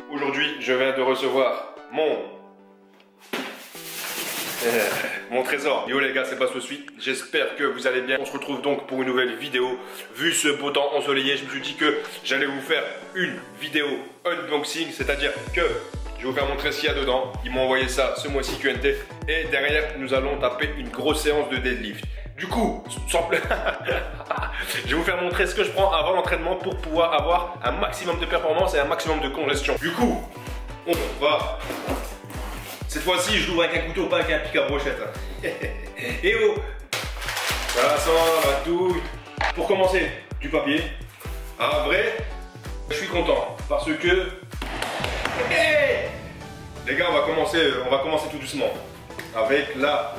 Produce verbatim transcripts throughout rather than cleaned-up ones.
Aujourd'hui, je viens de recevoir mon... mon trésor. Yo les gars, c'est Basso Suite. J'espère que vous allez bien. On se retrouve donc pour une nouvelle vidéo. Vu ce beau temps ensoleillé, je me suis dit que j'allais vous faire une vidéo unboxing. C'est-à-dire que je vais vous faire montrer ce qu'il y a dedans. Ils m'ont envoyé ça ce mois-ci Q N T. Et derrière, nous allons taper une grosse séance de deadlift. Du coup, sans... je vais vous faire montrer ce que je prends avant l'entraînement pour pouvoir avoir un maximum de performance et un maximum de congestion. Du coup, on va... Cette fois-ci, je l'ouvre avec un couteau, pas avec un pic à brochette. Et oh, ça sent la douille. Pour commencer, du papier. En vrai, je suis content parce que... Hey, les gars, on va commencer, on va commencer tout doucement avec la...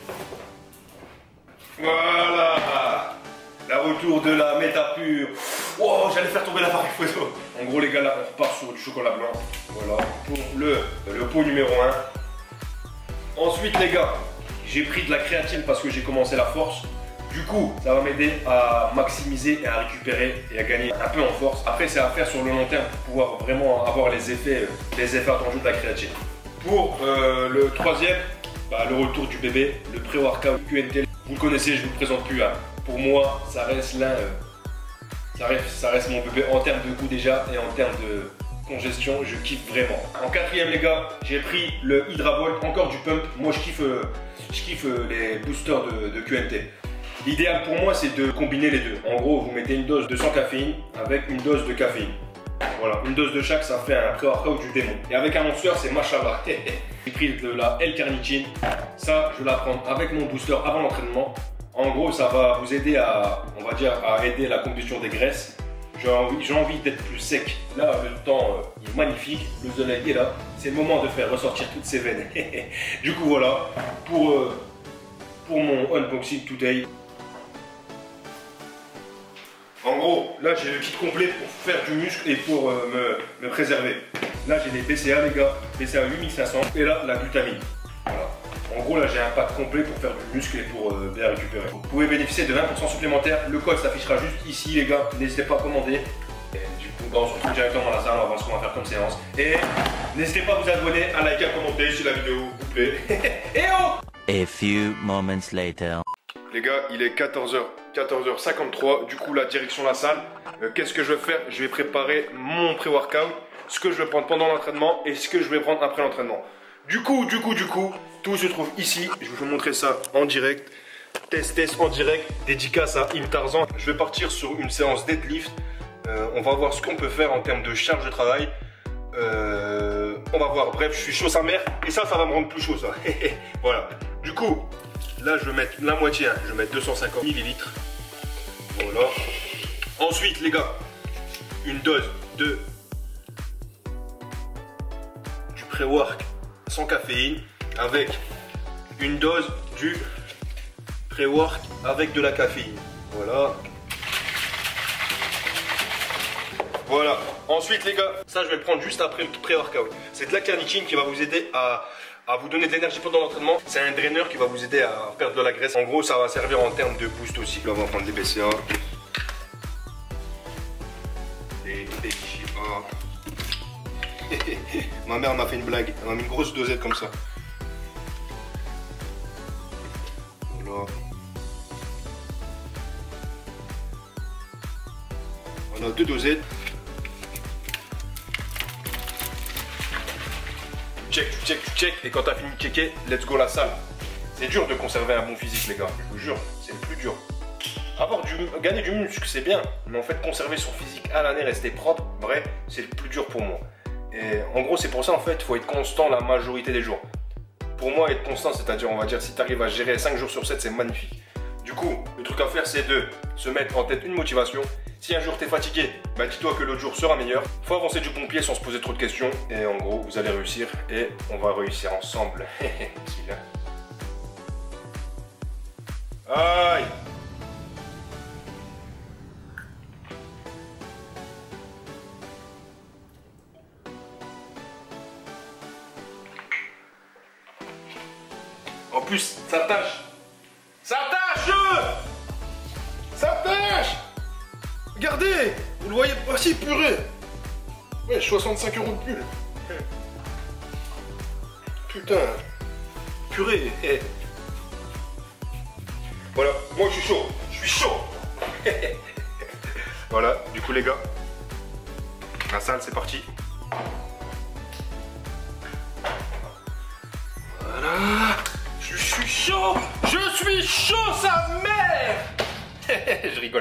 Voilà, la retour de la Métapure. Wow, j'allais faire tomber l'appareil photo. En gros, les gars, là, on repart sur du chocolat blanc. Voilà, pour le, le pot numéro un. Ensuite, les gars, j'ai pris de la créatine parce que j'ai commencé la force. Du coup, ça va m'aider à maximiser et à récupérer et à gagner un peu en force. Après, c'est à faire sur le long terme pour pouvoir vraiment avoir les effets, les effets attendus de la créatine. Pour euh, le troisième, bah, le retour du bébé, le pré-workout Q N T. Vous le connaissez, je ne vous le présente plus. Hein. Pour moi, ça reste l'un, euh, ça, reste, ça reste mon bébé en termes de goût déjà et en termes de congestion, je kiffe vraiment. En quatrième, les gars, j'ai pris le Hydravolt, encore du pump. Moi, je kiffe, euh, je kiffe euh, les boosters de, de Q N T. L'idéal pour moi, c'est de combiner les deux. En gros, vous mettez une dose de sans caféine avec une dose de caféine. Voilà, une dose de chaque, ça fait un pré-workout du démon. Et avec un monster, c'est machallah. J'ai pris de la L-carnitine. Ça, je vais la prendre avec mon booster avant l'entraînement. En gros, ça va vous aider à, on va dire, à aider la combustion des graisses. J'ai envie, j'ai envie d'être plus sec. Là, le temps euh, est magnifique. Le soleil est là. C'est le moment de faire ressortir toutes ces veines. Du coup, voilà, pour, euh, pour mon unboxing today. En gros, là j'ai le kit complet pour faire du muscle et pour euh, me, me préserver. Là j'ai les B C A les gars, B C A huit mille cinq cents et là la glutamine. Voilà. En gros là j'ai un pack complet pour faire du muscle et pour euh, bien récupérer. Vous pouvez bénéficier de vingt pour cent supplémentaire. Le code s'affichera juste ici les gars. N'hésitez pas à commander. Et du coup bah, on se retrouve directement à la salle, on va voir ce qu'on va faire comme séance. Et n'hésitez pas à vous abonner, à liker, à commenter si la vidéo vous plaît. Et oh! A few moments later. Les gars, il est quatorze heures, quatorze heures cinquante-trois, du coup la direction de la salle. Euh, Qu'est-ce que je vais faire? Je vais préparer mon pré-workout, ce que je vais prendre pendant l'entraînement et ce que je vais prendre après l'entraînement. Du coup, du coup, du coup, tout se trouve ici. Je vais vous montrer ça en direct. Test, test en direct, dédicace à Im Tarzan. Je vais partir sur une séance deadlift. Euh, on va voir ce qu'on peut faire en termes de charge de travail. Euh, on va voir, bref, je suis chaud sa mère et ça, ça va me rendre plus chaud ça. Voilà, du coup... Là, je vais mettre la moitié, hein. Je vais mettre deux cent cinquante millilitres. Voilà. Ensuite, les gars, une dose de du pré-work sans caféine avec une dose du pré-work avec de la caféine. Voilà. Voilà. Ensuite, les gars, ça, je vais le prendre juste après le pré-workout. C'est de la carnitine qui va vous aider à... à vous donner de l'énergie pendant l'entraînement. C'est un draineur qui va vous aider à perdre de la graisse. En gros, ça va servir en termes de boost aussi. Là, on va prendre des B C A. Des B C A. Ma mère m'a fait une blague. Elle m'a mis une grosse dosette comme ça. Voilà. On a deux dosettes. Tu check, tu check, tu check, et quand t'as fini de checker, let's go la salle. C'est dur de conserver un bon physique les gars, je vous jure, c'est le plus dur. Avoir du, gagner du muscle c'est bien, mais en fait conserver son physique à l'année, rester propre, vrai, c'est le plus dur pour moi. Et en gros c'est pour ça en fait, il faut être constant la majorité des jours. Pour moi être constant, c'est-à-dire on va dire si tu arrives à gérer cinq jours sur sept, c'est magnifique. Du coup, le truc à faire c'est de se mettre en tête une motivation. Si un jour t'es fatigué, bah dis-toi que l'autre jour sera meilleur. Faut avancer du bon pied sans se poser trop de questions. Et en gros, vous allez réussir. Et on va réussir ensemble. Aïe! En plus, ça tâche! Ça tâche! Ça tâche! Regardez! Vous le voyez pas si purée! Ouais, soixante-cinq euros de pull. Putain. Purée. Eh. Voilà, moi je suis chaud. Je suis chaud. Voilà, du coup les gars, la salle c'est parti. Voilà. Je suis chaud. Je suis chaud, sa mère. Je rigole.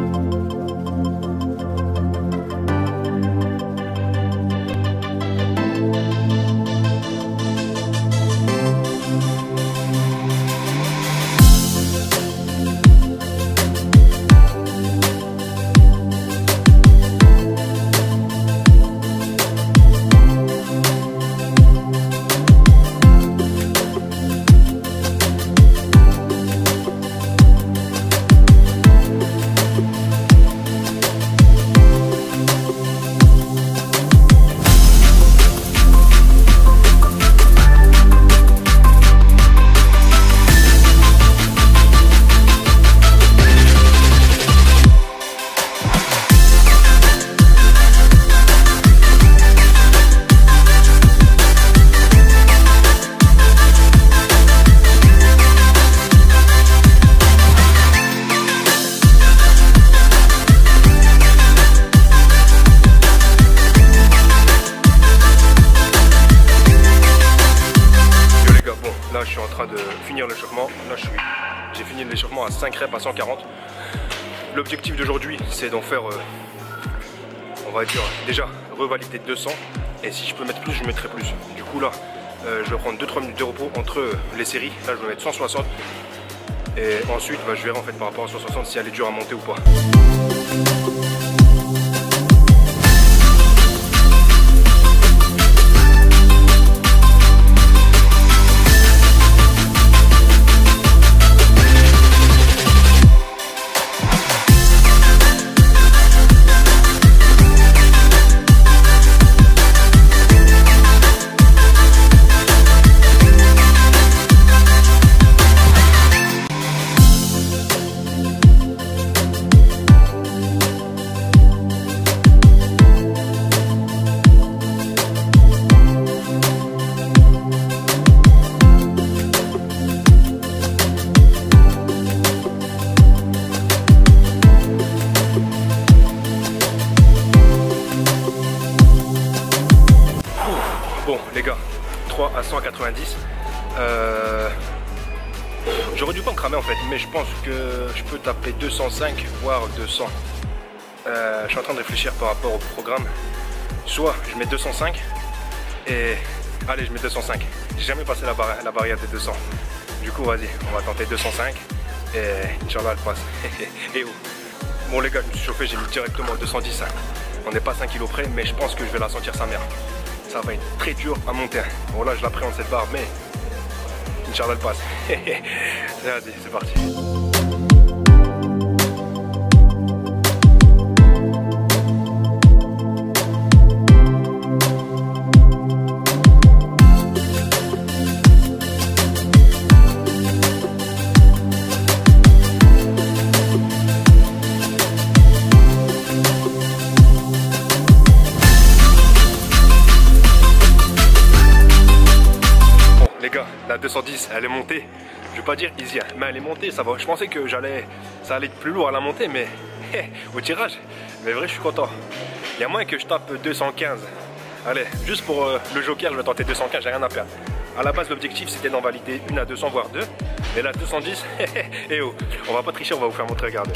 Là je suis en train de finir l'échauffement. Là je suis, j'ai fini l'échauffement à cinq reps à cent quarante. L'objectif d'aujourd'hui c'est d'en faire, euh, on va dire déjà revalider deux cents. Et si je peux mettre plus, je mettrai plus. Du coup là, euh, je vais prendre deux trois minutes de repos entre euh, les séries. Là je vais mettre cent soixante. Et ensuite bah, je verrai en fait par rapport à cent soixante si elle est dure à monter ou pas. Bon les gars, trois à cent quatre-vingt-dix. Euh... J'aurais dû pas me cramer en fait, mais je pense que je peux taper deux cent cinq voire deux cents. Euh, je suis en train de réfléchir par rapport au programme. Soit je mets deux cent cinq et... Allez, je mets deux cent cinq. J'ai jamais passé la, bar la barrière des deux cents. Du coup vas-y, on va tenter deux cent cinq et Inch'Allah elle passe. Et où? Bon les gars, je me suis chauffé, j'ai mis directement deux cent dix. Hein. On n'est pas cinq kilos près, mais je pense que je vais la sentir sa mère. Ça va être très dur à monter. Bon là je l'appréhende cette barre, mais Inch'Allah elle passe. Vas-y, c'est parti. La deux cent dix, elle est montée. Je vais pas dire easy, mais elle est montée. Ça va. Je pensais que j'allais, ça allait être plus lourd à la montée, mais au tirage. Mais vrai, je suis content. Il y a moins que je tape deux cent quinze. Allez, juste pour euh, le joker, je vais tenter deux cent quinze. J'ai rien à perdre. À la base, l'objectif c'était d'en valider une à deux cents voire deux. Mais là, deux cent dix. Et oh, on va pas tricher, on va vous faire montrer. Regardez.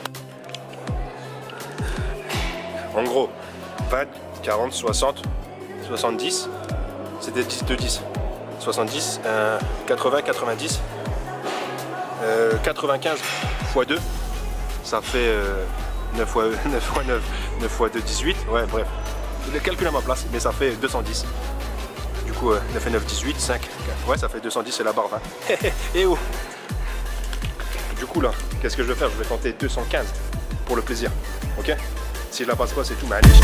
En gros, vingt, quarante, soixante, soixante-dix. C'est des dix, deux dix. soixante-dix, euh, quatre-vingts, quatre-vingt-dix, euh, quatre-vingt-quinze fois deux, ça fait euh, neuf fois neuf fois neuf, neuf fois deux, dix-huit, ouais bref, je le calcule à ma place, mais ça fait deux cent dix. Du coup, euh, neuf et neuf, dix-huit, cinq, ouais ça fait deux cent dix, c'est la barre vingt. Et oh. Du coup là, qu'est-ce que je vais faire? Je vais tenter deux cent quinze pour le plaisir, ok? Si je la passe pas, c'est tout, mais allez.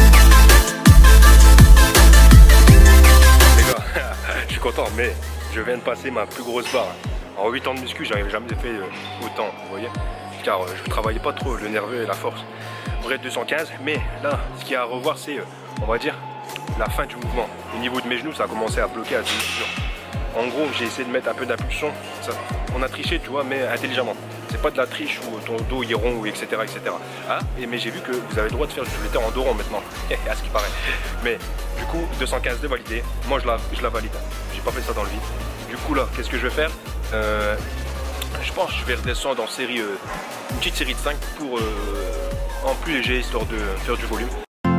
Mais je viens de passer ma plus grosse barre. En huit ans de muscu, j'avais jamais fait autant, vous voyez. Car je ne travaillais pas trop le nerveux et la force. Vrai deux cent quinze, mais là, ce qu'il y a à revoir, c'est, on va dire, la fin du mouvement. Au niveau de mes genoux, ça a commencé à bloquer à dix minutes. En gros, j'ai essayé de mettre un peu d'impulsion. On a triché, tu vois, mais intelligemment. C'est pas de la triche où ton dos il rond, et cetera, et cetera. Hein, et, mais j'ai vu que vous avez le droit de faire du soulevé en dos rond maintenant, à ce qui paraît. Mais du coup, deux cent quinze de validé. Moi, je la, je la valide. J'ai pas fait ça dans le vide. Du coup, là, qu'est-ce que je vais faire? euh, Je pense que je vais redescendre en série, euh, une petite série de cinq pour euh, en plus léger, histoire de faire du volume.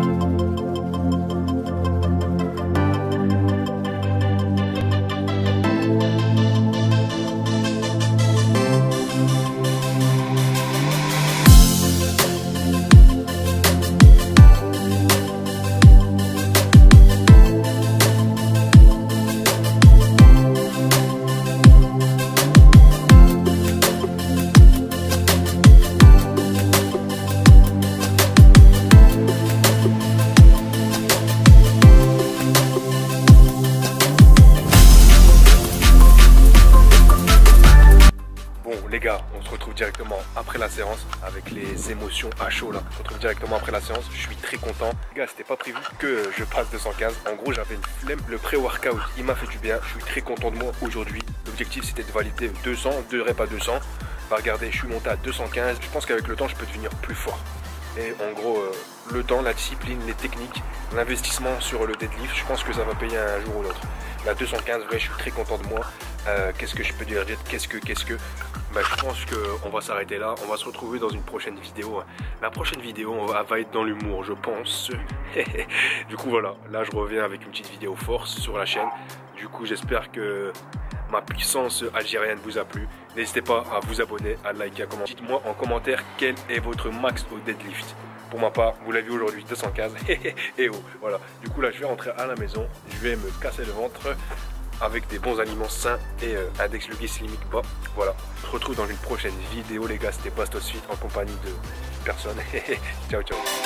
Les gars, on se retrouve directement après la séance avec les émotions à chaud là. On se retrouve directement après la séance. Je suis très content. Les gars, c'était pas prévu que je passe deux cent quinze. En gros, j'avais une flemme. Le pré-workout, il m'a fait du bien. Je suis très content de moi aujourd'hui. L'objectif, c'était de valider deux cents, deux reps à deux cents. Bah, regardez, je suis monté à deux cent quinze. Je pense qu'avec le temps, je peux devenir plus fort. Et en gros, euh, le temps, la discipline, les techniques, l'investissement sur le deadlift, je pense que ça va payer un jour ou l'autre. La deux cent quinze, vrai, je suis très content de moi. Euh, qu'est-ce que je peux dire? Qu'est-ce que, qu'est-ce que bah, je pense qu'on va s'arrêter là. On va se retrouver dans une prochaine vidéo. La prochaine vidéo, on va, va être dans l'humour, je pense. Du coup, voilà. Là, je reviens avec une petite vidéo force sur la chaîne. Du coup, j'espère que ma puissance algérienne vous a plu. N'hésitez pas à vous abonner, à liker, à commenter. Dites-moi en commentaire quel est votre max au deadlift. Pour ma part, vous l'avez vu aujourd'hui, deux cent quinze. Et oh, voilà. Du coup, là, je vais rentrer à la maison. Je vais me casser le ventre avec des bons aliments sains et euh, index glycémique bas. Voilà. On se retrouve dans une prochaine vidéo, les gars. C'était Bastos Fit en compagnie de personnes. Ciao, ciao.